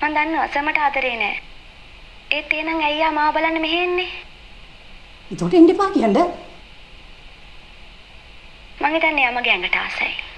මං දන්නවා සමට ආදරේ නෑ. ඒත් එහෙනම් ඇයි ආ මාව බලන්න මෙහෙ එන්නේ? ඒකට එන්න එපා කියන්න. මං හිතන්නේ යා මගේ ඇඟට ආසයි.